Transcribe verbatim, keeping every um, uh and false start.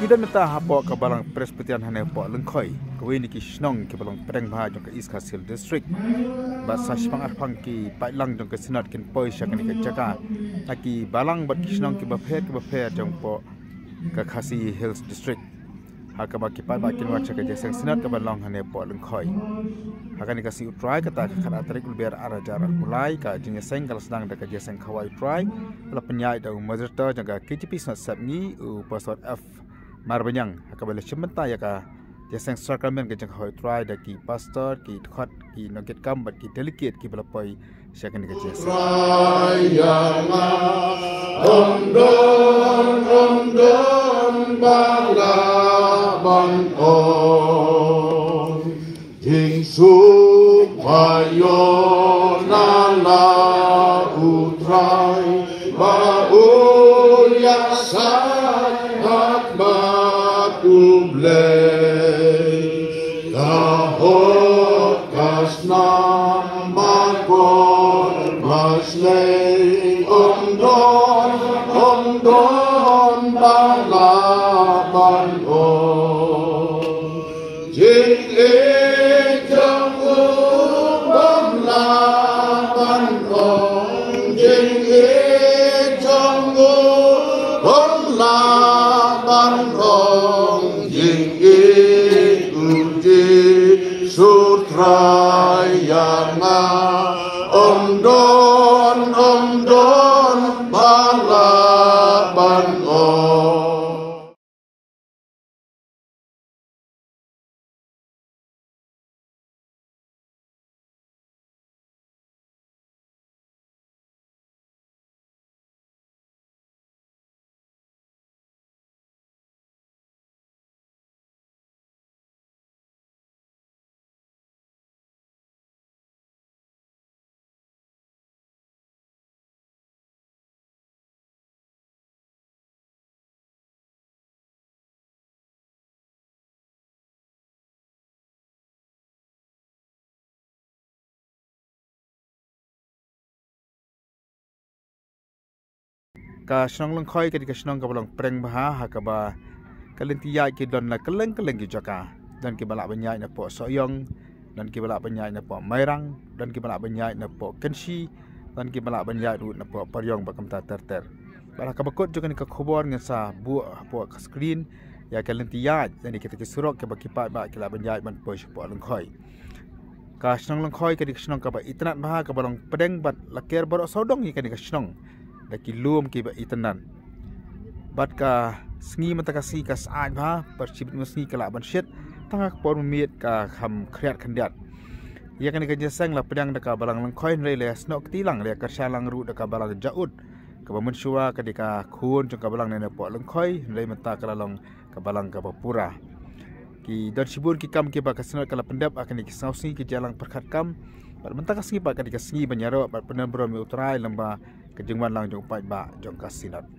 Kidan neta hapo ke Balang Presbyterian hane po Lyngkhoi kawin ki Snong ke Balang Pereng Bha jong ke East Khasil District ba sashpang arphang ki Balang jong ke Synod kin poi syakani ke Jaka taki Balang bat ki Snong ki ba phet ke ba phet jong po ke Khasi Hills District haka ba ki pai ba kin wa chaka Jingiaseng Synod ke Balang hane po Lyngkhoi haka ni kasi utrai kata khana tarik ulber ara jarak mulai ka Jingiaseng kal sedang dekat Jingiaseng khawai utrai pela penyai da mazerta jong ke K T P snot ni u password F Marbanyang akabala chimenta yaka Jingiaseng sacrament ke jang hoi try da ki pastor ki khot ki noget kam bat ki delegate ki balapoi syakan ke Jingiaseng om don om don balaban on jing su payo nala utrai ba uyasa Ublay kahot kasna magor maslay omdon omdon balaban on jing ejang balaban on jing ejang balaban on Sutrayana om don om don balaban on ka Snong Lyngkhoi ke di Snong ka Balang Pereng Bha hakaba kalentia ki don la keleng keleng ki Jaka dan ki balak banyai na po Soyong dan ki balak banyai na po Mairang dan ki balak banyai na po Kenshi dan ki balak banyai na po Paryong bakamta terter bala ka bakot juga ni ka khobor ngasa bu po screen ya kalentia dan ki kita ki surok ke baki pa ba ki la banyai man po po Lyngkhoi ka Snong Lyngkhoi ke di Snong ka ba itnat Bha ka Balang Pereng bat laker barok sodong ni ka di Snong daki lum ki ba itanan bat ka sngi matakasi ka saaj Bha percibit mesngi kala ban shit tangak por miet ka kham khriat khandiat ya kan ka Jingiaseng la pedang daka Balang Lyngkhoi le le snok tilang le ka syalang ru daka Balang jaud ka bamunshua ka dika khun jong ka Balang ne po Lyngkhoi le mata kala long ka Balang ka Bapura ki dar sibur ki kam ki ba ka Synod kala pendap akan ki sausi ki jalang perkhat kam bat mentaka sngi ba ka dika sngi banyaro bat penan bro mi utrai lamba kejengwan lang jong pai ba jong ka Synod